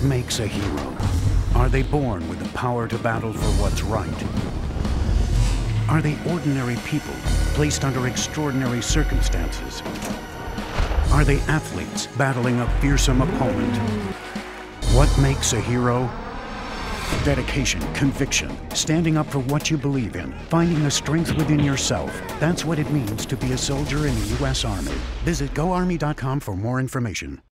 makes a hero? Are they born with the power to battle for what's right? Are they ordinary people placed under extraordinary circumstances? Are they athletes battling a fearsome opponent? What makes a hero? Dedication, conviction, standing up for what you believe in, finding the strength within yourself. That's what it means to be a soldier in the U.S. Army. Visit GoArmy.com for more information.